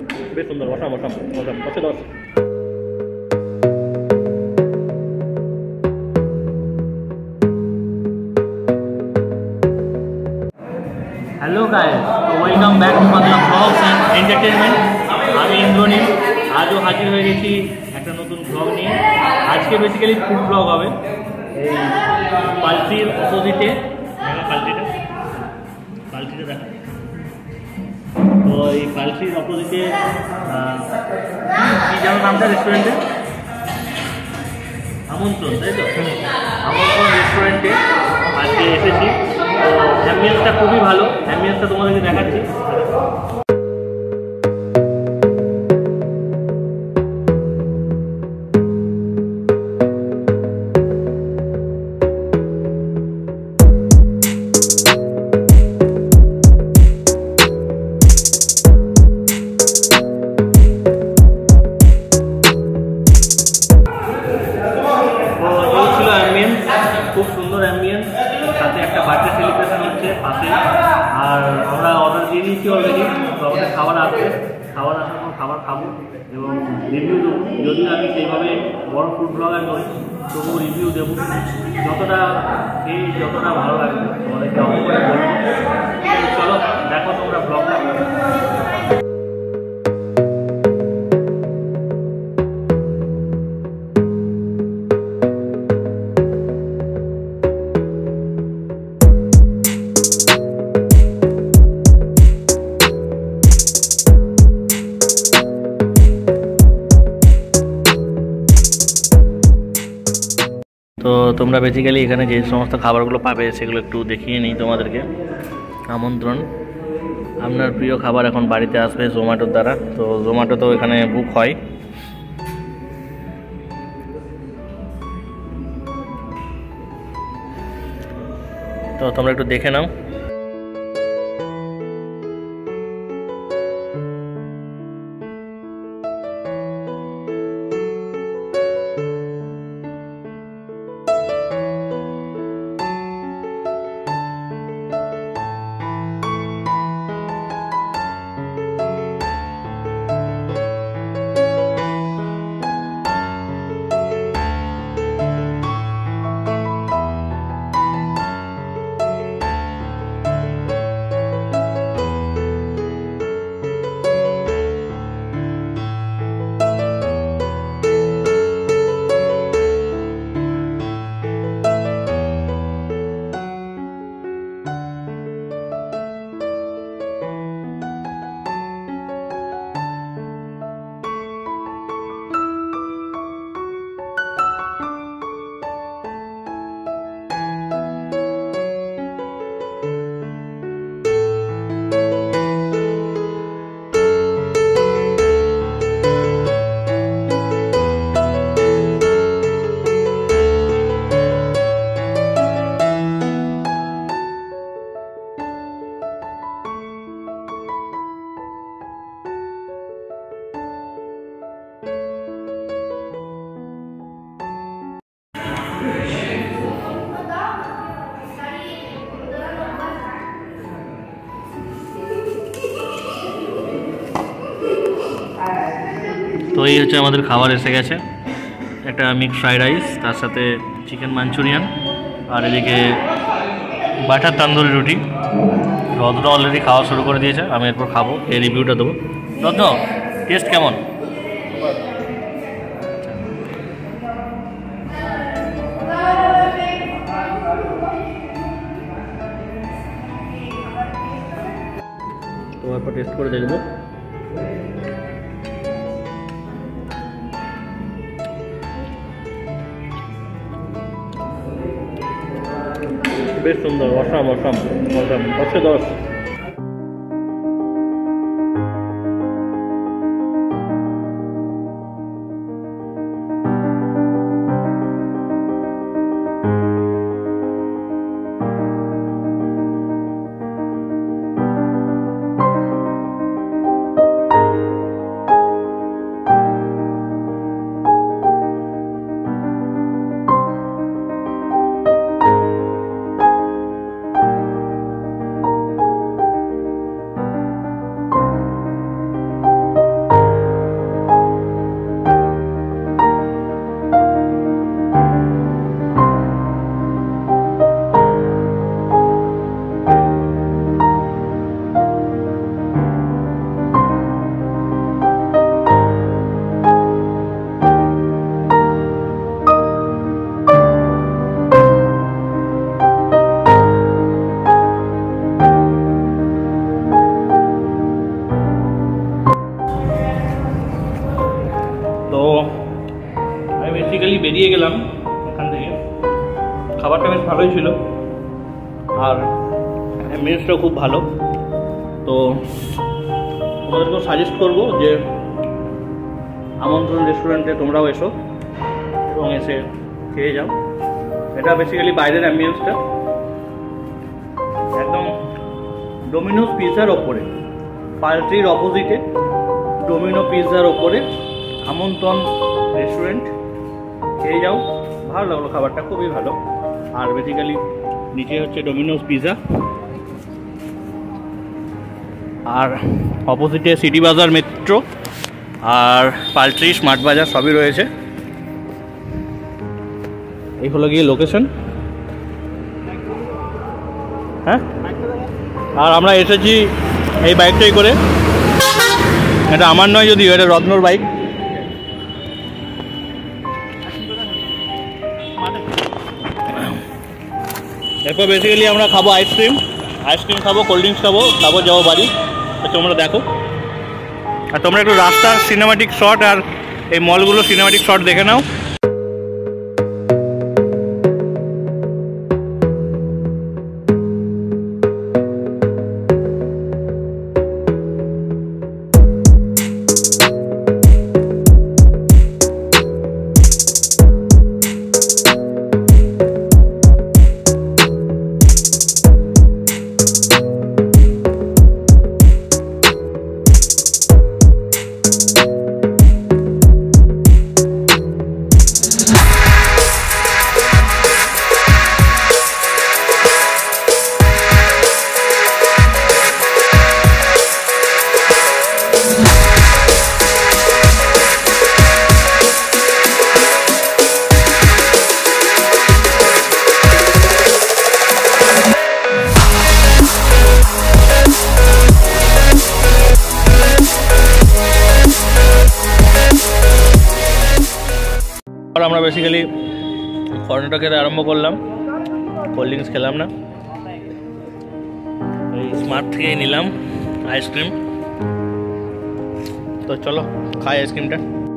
বেশ সুন্দর, awesome awesome awesome 10/10। Hello guys, welcome back to Bangla blogs and entertainment. আমি ইন্দ্রনীল আজও হাজির হয়ে গেছি একটা নতুন ব্লগ নিয়ে। আজকে বেসিক্যালি ফুড ব্লগ হবে। এই পাল্ট্রির অপোজিটে পাল্ট্রিটা দেখা, তো এই পাল্ট্রির অপোজিটে কী যেন নামটা রেস্টুরেন্টে, আমন্ত্রণ, তাই তো? আমন্ত্রণ রেস্টুরেন্টে আজকে এসেছি। তো অ্যাম্বিয়েন্সটা খুবই ভালো, অ্যাম্বিয়েন্সটা তোমাদেরকে দেখাচ্ছি। খুব সুন্দর অ্যাম্বিয়েন্স, সাথে একটা বার্থডে সেলিব্রেশন হচ্ছে পাশে। আর আমরা অর্ডার দিয়ে দিয়েছি অলরেডি, তো আমাদের খাবার আসবে, খাবার আসার পর খাবার খাবো এবং রিভিউ দেবো। যদিও আমি সেইভাবে বড় ফুড ব্লগার নই, তবুও রিভিউ দেবো। যতটা যতটা ভালো লাগবে তোমাদেরকে অবশ্যই বলবো। চলো দেখো তোমরা ব্লগটা। তো তোমরা বেসিক্যালি এখানে যে সমস্ত খাবারগুলো পাবে সেগুলো একটু দেখিয়ে নিই তোমাদেরকে। আমন্ত্রণ, আপনার প্রিয় খাবার এখন বাড়িতে আসবে জোম্যাটোর দ্বারা। তো জোম্যাটো তো এখানে বুক হয়। তো তোমরা একটু দেখে নাও। তো এই হচ্ছে আমাদের খাবার এসে গেছে, একটা মিক্স ফ্রাইড রাইস, তার সাথে চিকেন মাঞ্চুরিয়ান, আর এদিকে বাটার তন্দুরি রুটি। রত্ন অলরেডি খাওয়া শুরু করে দিয়েছে, আমি এরপর খাবো, এই রিভিউটা দেবো। রত্ন, টেস্ট কেমন? তো এরপর টেস্ট করে দেখবো। বেশ সুন্দর, অসাম অসাম অসাম 10/10। খাবারটা বেশ ভালোই ছিল আর মেসটাও খুব ভালো। তো তোমাদেরকেও সাজেস্ট করবো যে আমন্ত্রণ রেস্টুরেন্টে তোমরাও এসো এবং এসে খেয়ে যাও। এটা বেসিক্যালি বাইরের অ্যাম্বিয়েন্সটা একদম ডোমিনোস পিৎজার ওপরে, পাল্ট্রির অপোজিটে ডোমিনো পিৎজার ওপরে আমন্ত্রণ রেস্টুরেন্ট, খেয়ে যাও। ভালো লাগলো, খাবারটা খুবই ভালো। আর বেসিক্যালি নিচে হচ্ছে ডোমিনোস পিৎজা আর অপোজিটে সিটি বাজার মেট্রো আর পাল্ট্রি স্মার্ট বাজার সবই রয়েছে। এই হলো গিয়ে লোকেশন। হ্যাঁ, আর আমরা এসেছি এই বাইকটাই করে। এটা আমার নয় যদিও, এটা রত্নর বাইক। এরপর বেসিক্যালি আমরা খাবো আইসক্রিম খাবো, কোল্ড ড্রিঙ্কস খাবো যাবো বাড়ি। তোমরা দেখো, আর তোমরা একটু রাস্তার সিনেমাটিক শট আর এই মলগুলো সিনেমাটিক শট দেখে নাও। আমরা বেসিক্যালি কর্নেটো খেতে আরম্ভ করলাম, কোল্ড ড্রিঙ্কস খেলাম না, এই স্মার্ট থেকে নিলাম আইসক্রিম। তো চলো খাই আইসক্রিমটা।